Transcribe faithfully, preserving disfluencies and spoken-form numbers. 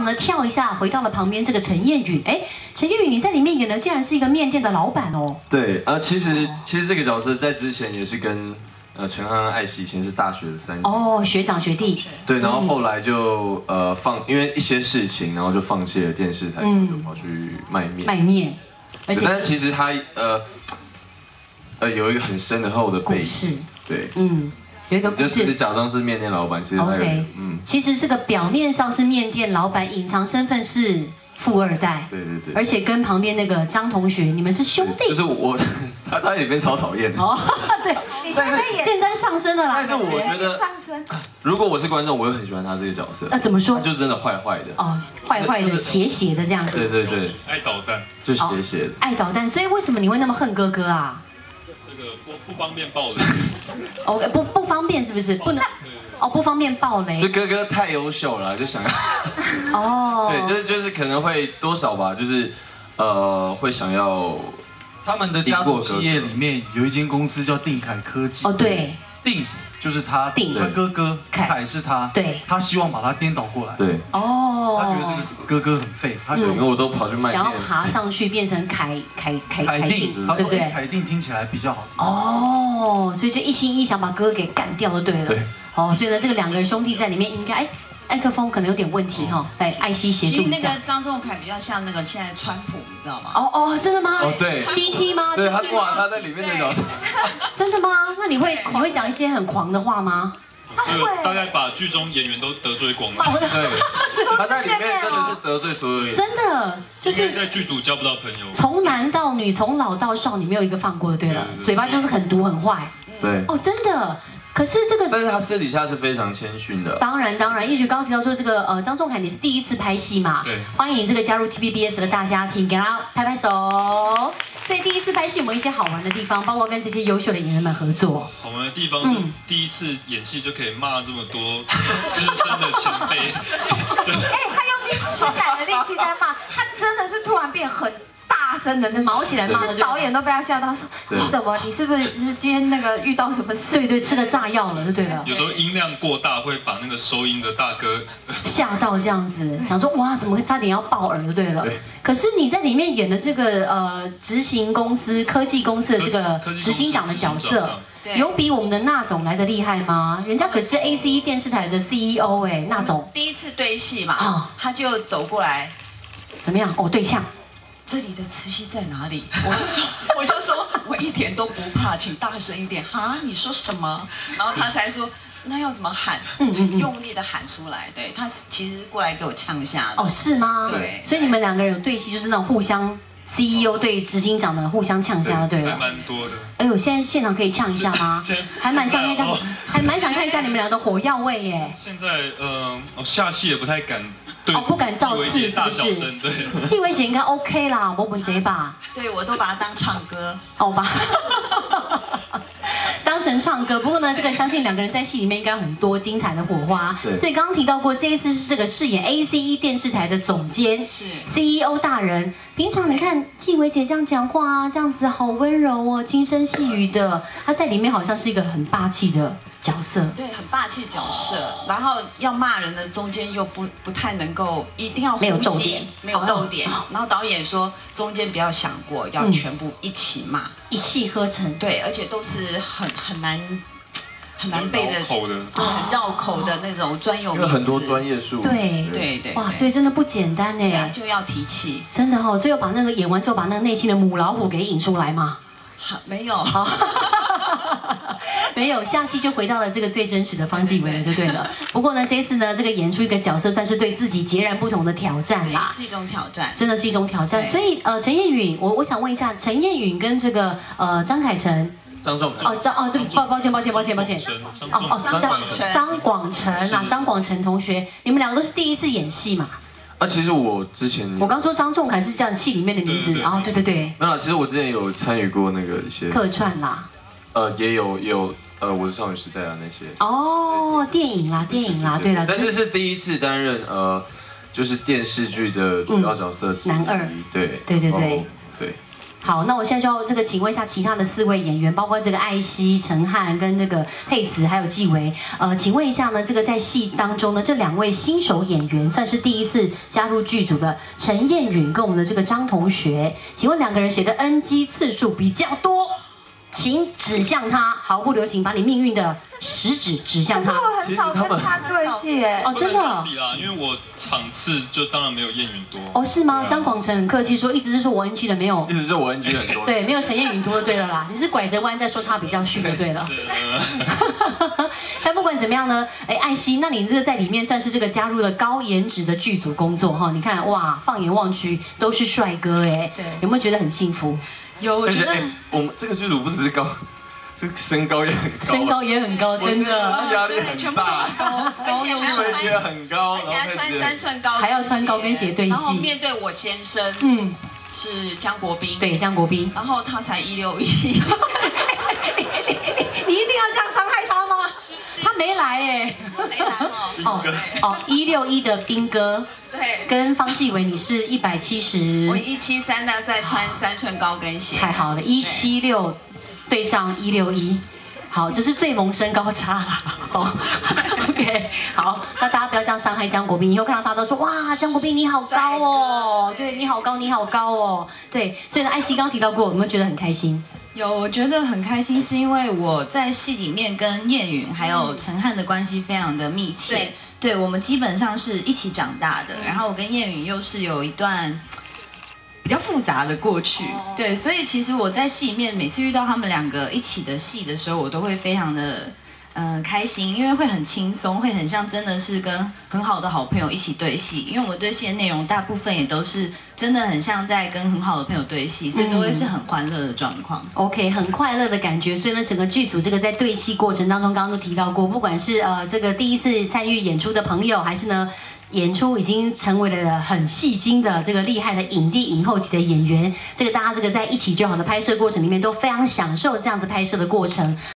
们呢跳一下，回到了旁边这个陈燕允。哎，陈燕允你在里面演的竟然是一个面店的老板哦。 对，呃，其实其实这个角色在之前也是跟呃陈汉安、艾希以前是大学的三年。 哦，学长学弟。 对，然后后来就呃放，因为一些事情，然后就放弃了电视台，嗯、就跑去卖面。 卖面，而且但是其实他呃呃有一个很深的厚的背景。对，嗯。 有一个故事，就是假装是面店老板，其实 OK， 嗯，其实这个表面上是面店老板，隐藏身份是富二代， 对对对， 而且跟旁边那个张同学，你们是兄弟， 就是我，他他里面超讨厌哦，对，你现在也现在上升了啦， 但是我觉得，如果我是观众，我会很喜欢他这个角色， 那怎么说？ 他就真的坏坏的， 哦，坏坏的、邪邪的这样子， 对对对， 爱捣蛋， 就邪邪的， 爱捣蛋，所以为什么你会那么恨哥哥啊？ 不不方便爆雷。 哦，不不方便是不是？不能。哦，不方便爆雷。 就哥哥太优秀了，就想要。哦。对，就是就是可能会多少吧，就是呃会想要。 他们的家族企业里面有一间公司叫定凯科技。 哦，对。 定就是他，定他哥哥，凯是他。对。他希望把他颠倒过来。 对。 哦。他觉得这个哥哥很废，他觉得我都跑去卖。 想要爬上去变成凯凯凯凯定， 对不对？ 凯定听起来比较好听。 哦，所以就一心一想把哥哥给干掉就对了。对。哦，所以呢，这个两个兄弟在里面应该哎。 麦克风可能有点问题哈，哎，艾希协助一下。 其实那个张仲凯比较像那个现在川普，你知道吗？ 哦哦，真的吗？ 哦对 ，D T 吗？ 对他哇，他在里面的角色。 真的吗？那你会你会讲一些很狂的话吗？ 这个大概把剧中演员都得罪光了。 对，他在里面真的是得罪所有人。 真的，就是在剧组交不到朋友。 从男到女，从老到少，你没有一个放过的，对了，嘴巴就是很毒很坏。 对。 哦，真的。 可是这个， 但是他私底下是非常谦逊的。 当然当然，一举刚刚提到说这个呃张仲凯你是第一次拍戏嘛？ 对。 欢迎这个加入 T V B S 的大家庭，给他拍拍手。所以第一次拍戏有没有一些好玩的地方？包括跟这些优秀的演员们合作。 好玩的地方，嗯，第一次演戏就可以骂这么多资深的前辈。 哎，他用尽吃奶的力气在骂，他真的是突然变很。 大声的那毛起来骂， 导演都被他吓到，说你怎么？你是不是是今天那个遇到什么事？ 对对，吃了炸药了，就对了。 有时候音量过大，会把那个收音的大哥吓到这样子，想说哇，怎么会差点要爆耳，就对了。对。可是你在里面演的这个呃执行公司科技公司的这个执行长的角色，有比我们的纳总来的厉害吗？人家可是 A C E 电视台的 C E O 哎，纳总。 第一次对戏嘛，哦，他就走过来， 怎么样？哦，对呛。 这里的慈禧在哪里？我就说，我就说，我一点都不怕，请大声一点哈！你说什么？然后他才说，那要怎么喊？嗯嗯，用力的喊出来。对他其实过来给我呛下哦，是吗？ 对， 所以你们两个人有对戏，就是那种互相 C E O 对执行长的互相呛下，对了。 还蛮多的。 哎呦，现在现场可以呛一下吗？还蛮想看一下，还蛮想看一下你们俩的火药味耶。 现在呃，我下戏也不太敢。 哦，不敢造次是不是？ 对， 纪薇姐应该 OK 啦，没问题吧？ 对，我都把它当唱歌， 好吧，当成唱歌。不过呢，这个相信两个人在戏里面应该有很多精彩的火花。对，所以刚刚提到过，这一次是这个饰演 A C E 电视台的总监，是 C E O 大人。平常你看纪薇姐这样讲话啊，这样子好温柔哦，轻声细语的。她在里面好像是一个很霸气的角色， 对，很霸气角色。然后要骂人的中间又不不太能够，一定要没有逗点， 没有逗点。然后导演说中间不要想过，要全部一起骂， 一气呵成。 对，而且都是很很难。 很难背的， 口的， 对，很绕口的那种专有名词， 很多专业术语。 对对对， 哇，所以真的不简单哎， 就要提气， 真的哦，所以要把那个演完之后，把那个内心的母老虎给引出来嘛。 好，没有， 好，没有，下戏就回到了这个最真实的方季韦了，就对了。不过呢，这一次呢，这个演出一个角色，算是对自己截然不同的挑战啦， 是一种挑战， 真的是一种挑战。所以呃，陈燕允，我我想问一下，陈燕允跟这个呃张凯成。 张仲哦，张哦，对，抱抱歉，抱歉，抱歉，抱歉。哦哦，张张张广成啊，张广成同学，你们两个都是第一次演戏嘛？ 啊，其实我之前我刚说张仲凯是这样戏里面的名字，哦，对对对。 没有，其实我之前有参与过那个一些客串啦。 呃，也有也有呃，我是少女时代啊那些。 哦，电影啦，电影啦，对了。 但是是第一次担任呃，就是电视剧的主要角色之一。 男二。 对对对对。 对。 好，那我现在就要这个请问一下其他的四位演员，包括这个艾希、陈汉跟这个佩慈还有纪维，呃，请问一下呢，这个在戏当中呢，这两位新手演员算是第一次加入剧组的陈燕允跟我们的这个张同学，请问两个人谁的 N G 次数比较多？请指向他，毫不留情，把你命运的食指指向他。 我很少跟他对戏哎。 哦，真的。 比啦，因为我场次就当然没有燕允多。 哦，是吗？张广成很客气说，意思是说我 N G 的没有。 意思是我 N G 很多。 对，没有陈燕允多就对了啦。你是拐着弯在说他比较逊就对了。但不管怎么样呢，哎，艾希，那你这个在里面算是这个加入了高颜值的剧组工作哈？你看哇，放眼望去都是帅哥哎，对，有没有觉得很幸福？ 有，我觉得我们这个剧组不只是高，这身高也很高， 身高也很高，真的压力很大， 而且还要穿也很高， 而且还穿三寸高， 还要穿高跟鞋对戏， 然后面对我先生，嗯，是江国斌， 对江国斌， 然后他才一六一， 你一定要这样伤害他吗？ 他没来哎， 没来哦， 哦一六一的斌哥。 对， 跟方纪维你是一百七十， 我一七三呢，再穿三寸高跟鞋， 太好了，一七六对上一六一，好，这是最萌身高差啦。哦 ，OK， 好，那大家不要这样伤害江国斌，以后看到他都说哇，江国斌你好高哦，对你好高，你好高哦，对，所以呢，艾希刚提到过，有没有觉得很开心？ 有，我觉得很开心，是因为我在戏里面跟燕允还有陈汉的关系非常的密切。对。对，我们基本上是一起长大的，然后我跟燕允又是有一段比较复杂的过去，对，所以其实我在戏里面每次遇到他们两个一起的戏的时候，我都会非常的嗯、呃、开心，因为会很轻松，会很像真的是跟很好的好朋友一起对戏，因为我们对戏的内容大部分也都是真的很像在跟很好的朋友对戏，所以都会是很欢乐的状况。 OK， 很快乐的感觉。所以呢，整个剧组这个在对戏过程当中，刚刚都提到过，不管是呃这个第一次参与演出的朋友，还是呢演出已经成为了很戏精的这个厉害的影帝影后级的演员，这个大家这个在一起就好的拍摄过程里面都非常享受这样子拍摄的过程。